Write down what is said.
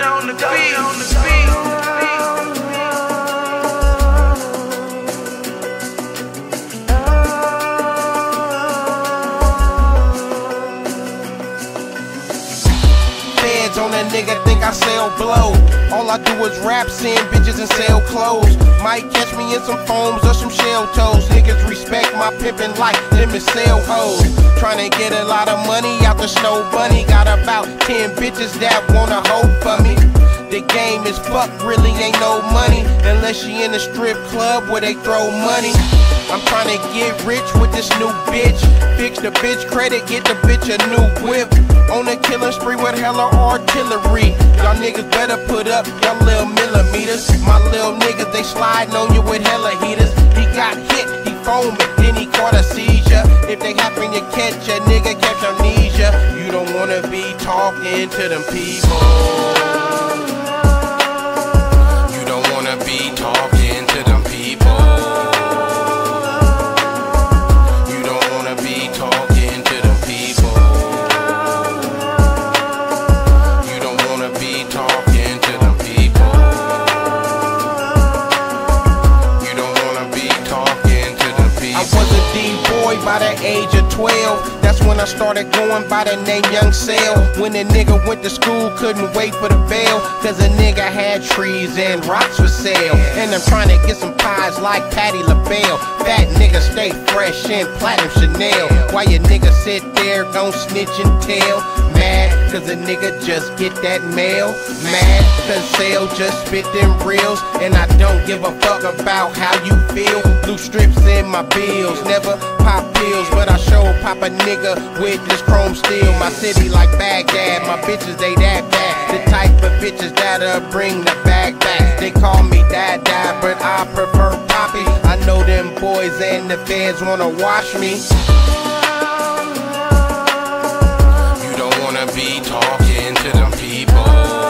on the beat. Feds on that nigga think I sell blow. All I do is rap, send bitches and sell clothes. Might catch me in some foams or some shell toes. Niggas respect my pimpin' like them and sell hoes. Tryna get a lot of money out the snow bunny. Got about 10 bitches that wanna hoe for me. The game is fuck, really ain't no money unless she in a strip club where they throw money. I'm tryna get rich with this new bitch. Fix the bitch credit, get the bitch a new whip. On a killing spree with hella artillery. Y'all niggas better put up y'all little millimeters. My little niggas, they sliding on you with hella heaters. He got hit, he foamed, then he caught a seizure. If they happen to catch a nigga, catch amnesia. You don't wanna be talking to them people. You don't wanna be talking to them people. You don't wanna be talking to them people. You don't wanna be talking to them people. You don't wanna be talking to them people. I was a D-boy by the age of 12. That's when I started going by the name Young Cell. When a nigga went to school, couldn't wait for the bell, cause a nigga had trees and rocks for sale. And I'm trying to get some pies like Patti LaBelle. Fat nigga stay fresh in platinum Chanel. Why you nigga sit there gon' snitch and tell? Mad cause a nigga just get that mail. Mad cause Sale just spit them reels. And I don't give a fuck about how you feel. Blue strips in my bills, never pop pills, but I show pop a nigga with this chrome steel. My city like Baghdad, my bitches they that bad. The type of bitches that'll bring the bag back. They call me Dad, but I prefer Poppy. I know them boys and the feds wanna watch me. You don't wanna be talking to them people.